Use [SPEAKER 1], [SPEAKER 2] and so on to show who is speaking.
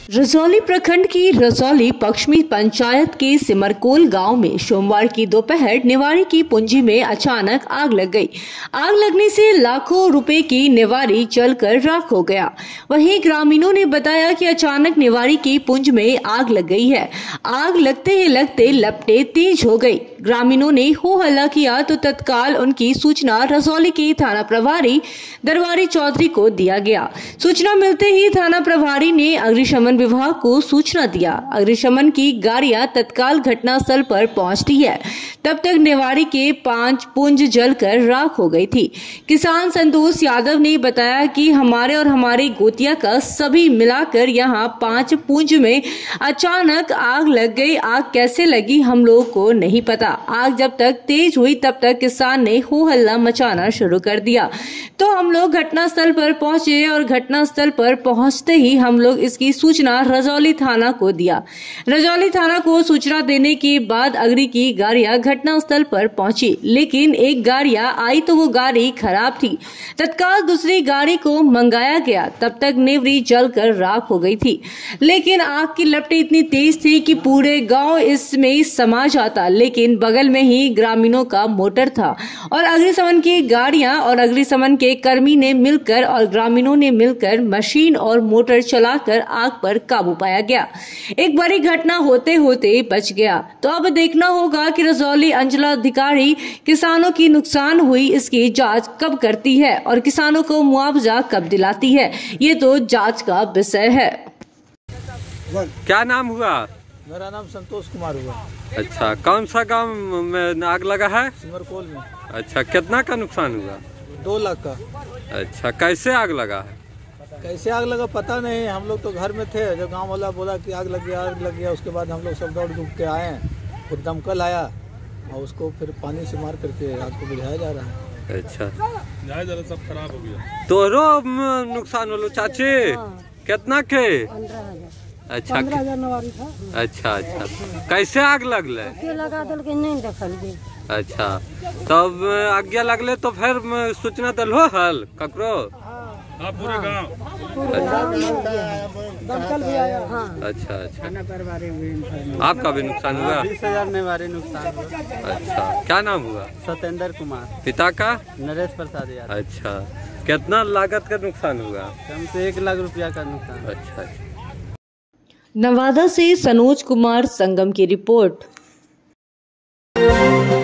[SPEAKER 1] रजौली प्रखंड की रजौली पश्चिमी पंचायत के सिमरकोल गांव में सोमवार की दोपहर निवारी की पूंजी में अचानक आग लग गई। आग लगने से लाखों रुपए की निवारी जलकर राख हो गया। वहीं ग्रामीणों ने बताया कि अचानक निवारी की पुंज में आग लग गई है। आग लगते ही लगते लपटें तेज हो गई। ग्रामीणों ने हो हल्ला किया तो तत्काल उनकी सूचना रजौली के थाना प्रभारी दरबारी चौधरी को दिया गया। सूचना मिलते ही थाना प्रभारी ने अग्निशमन विभाग को सूचना दिया। अग्निशमन की गाड़ियां तत्काल घटनास्थल पर पहुंचती है। तब तक निवारी के 5 पुंज जलकर राख हो गई थी। किसान संतोष यादव ने बताया कि हमारे और हमारे गोतिया का सभी मिलाकर यहाँ 5 पुंज में अचानक आग लग गई। आग कैसे लगी हम लोगों को नहीं पता। आग जब तक तेज हुई तब तक किसान ने हो हल्ला मचाना शुरू कर दिया। तो हम लोग घटनास्थल पर पहुंचे और घटनास्थल पर पहुंचते ही हम लोग इसकी सूचना रजौली थाना को दिया। रजौली थाना को सूचना देने के बाद अग्नि की गाड़ियां घटनास्थल पर पहुंची, लेकिन एक गाड़ियां आई तो वो गाड़ी खराब थी। तत्काल दूसरी गाड़ी को मंगाया गया। तब तक निवरी जलकर राख हो गई थी, लेकिन आग की लपटें इतनी तेज थी कि पूरे गांव इसमें समा जाता। लेकिन बगल में ही ग्रामीणों का मोटर था और अग्निशमन की गाड़ियां और अग्निशमन के कर्मी ने मिलकर और ग्रामीणों ने मिलकर मशीन और मोटर चलाकर आग पर काबू पाया गया। एक बड़ी घटना होते होते बच गया। तो अब देखना होगा कि रजौली अंचलाधिकारी किसानों की नुकसान हुई इसकी जांच कब करती है और किसानों को मुआवजा कब दिलाती है। ये तो जांच का विषय है।
[SPEAKER 2] क्या नाम हुआ?
[SPEAKER 3] मेरा नाम संतोष कुमार हुआ।
[SPEAKER 2] अच्छा, कौन सा गांव में आग लगा है?
[SPEAKER 3] सिमरकोल में।
[SPEAKER 2] अच्छा, कितना का नुकसान हुआ?
[SPEAKER 3] 2 लाख का।
[SPEAKER 2] अच्छा, कैसे आग लगा है?
[SPEAKER 3] कैसे आग लगा पता नहीं। हम लोग तो घर में थे जब गांव वाला बोला कि आग लग गया। उसके बाद हम लोग सब दौड़ धूप के आए, फिर दमकल आया और उसको फिर पानी से मार करके आग को बुझाया जा रहा है।
[SPEAKER 2] अच्छा,
[SPEAKER 3] सब खराब हो गया।
[SPEAKER 2] तोरो नुकसान होलो चाची? कितना के?
[SPEAKER 4] 15,000।
[SPEAKER 2] अच्छा,
[SPEAKER 4] 15,000 नवारी था।
[SPEAKER 2] अच्छा, कैसे आग लगले?
[SPEAKER 4] लगा दल के नहीं देखल गई।
[SPEAKER 2] अच्छा, तब आज्ञा लगले तो फिर सूचना दलो हल ककरो?
[SPEAKER 3] पूरे गांव
[SPEAKER 4] दमकल भी आया। हाँ।
[SPEAKER 2] अच्छा, आपका भी नुकसान हुआ?
[SPEAKER 5] 20,000 निवारी नुकसान हुआ।
[SPEAKER 2] अच्छा, क्या नाम हुआ?
[SPEAKER 5] सत्येंद्र कुमार।
[SPEAKER 2] पिता का?
[SPEAKER 5] नरेश प्रसाद यादव।
[SPEAKER 2] अच्छा, कितना लागत का नुकसान हुआ?
[SPEAKER 5] कम से 1 लाख रुपया का नुकसान।
[SPEAKER 2] अच्छा।
[SPEAKER 1] नवादा से सनोज कुमार संगम की रिपोर्ट।